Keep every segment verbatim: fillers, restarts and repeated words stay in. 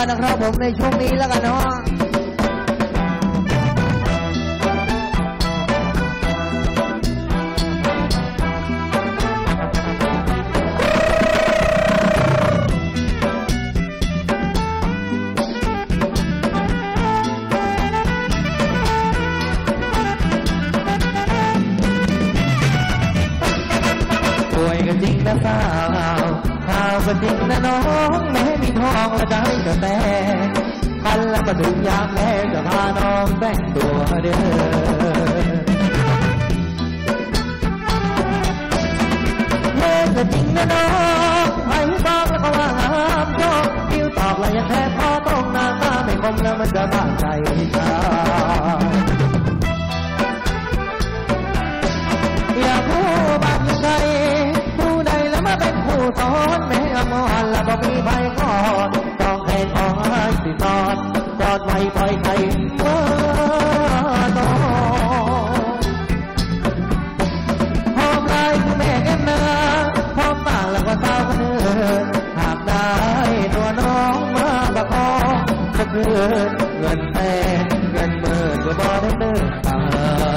กันนะครับผมในช่วงนี้แล้วกันเนาะจริงนะสาวข่าวก็จริงนะน้องแม้มีทองและใจก็แต่คันแล้วก็ถึงยามแม่จะพาน้องแต่งตัวเด้อแม้ก็จริงนะน้องให้บอกแล้วก็ว่างามชอบติ้วตอกแล้วยังแทบพอต้องหน้าตาไม่คมแล้วมันจะบ้าใจชาอยากรู้บ้างยังไงเป็นผู้สอนแม่อมรและบอกมีใบก่อนต้องแข่งของให้สิตอนกอดไว้ปล่อยใจเมื่อตอนหอมลายคือแม่แก้มนาพร้อมปากแล้วก็เท้าคนเดินหากได้ตัวน้องมาประคองจะคืนเงินแสนเงินหมื่นก็บ่ได้เดินตาม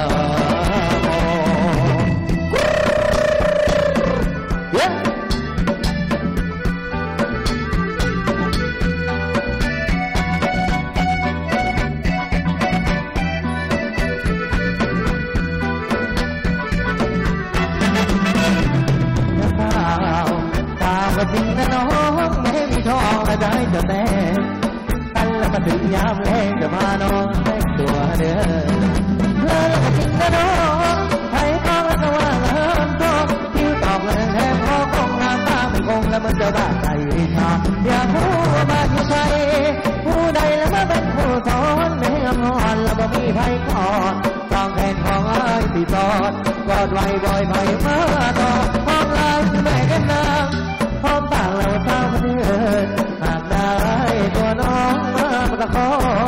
จริงนะน้องแม้มีทองและใจจะแต่กันแล้วก็ถึงยามแรงจะพาน้องแต่งตัวเด้อแล้วก็จริงนะน้องให้ฟังแล้วก็ว่างามชอบคิ้วตอกแล้วแทบพอคงน้ำตาไม่คงแล้วมันจะบ้าใจชาอยากรู้ว่าบ้านอยู่ใครผู้ใดแล้วมาเป็นผู้สอนแม่อมรแล้วบ่มีไผก่อนต้องแทนของอ้ายที่สอนกอดไว้บ่อยไผมาต่อพร้อมลายคือแม่กันนางพร้อมปากแล้วเท้าคนเดินหากได้ตัวน้องมาประคอง